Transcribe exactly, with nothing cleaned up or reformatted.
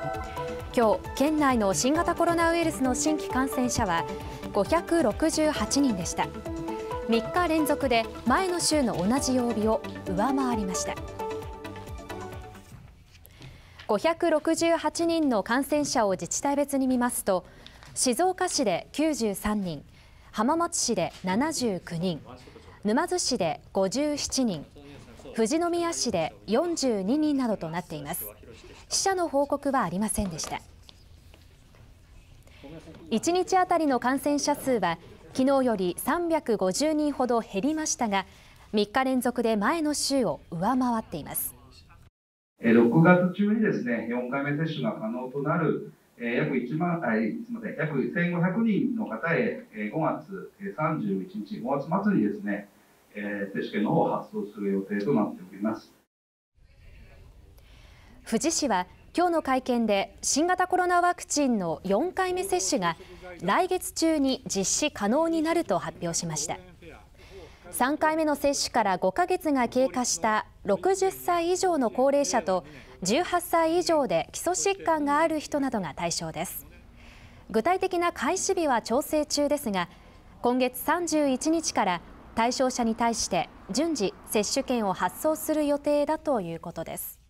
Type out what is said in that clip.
今日、県内の新型コロナウイルスの新規感染者はごひゃくろくじゅうはちにんでした。みっか連続で前の週の同じ曜日を上回りました。ごひゃくろくじゅうはちにんの感染者を自治体別に見ますと、静岡市できゅうじゅうさんにん、浜松市でななじゅうきゅうにん、沼津市でごじゅうななにん、富士宮市でよんじゅうににんなどとなっています。死者の報告はありませんでした。いちにちあたりの感染者数は昨日よりさんびゃくごじゅうにんほど減りましたが、みっか連続で前の週を上回っています。 ろくがつ中にですね、よんかいめ接種が可能となる約いちまん、あ、すみません、約せんごひゃくにんの方へごがつさんじゅういちにち、ごがつ末にですね、接種券の方を発送する予定となっております。 富士市は今日の会見で新型コロナワクチンのよんかいめ接種が来月中に実施可能になると発表しました。さんかいめの接種からごかげつが経過したろくじゅっさい以上の高齢者とじゅうはっさい以上で基礎疾患がある人などが対象です。具体的な開始日は調整中ですが、今月さんじゅういちにちから対象者に対して順次接種券を発送する予定だということです。